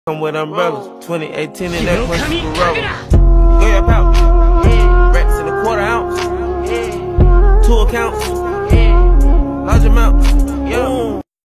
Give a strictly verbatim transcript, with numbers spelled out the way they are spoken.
Come with umbrellas, twenty eighteen in that pussy for rubber. Go your pouch, racks in a quarter ounce, two accounts, large amount.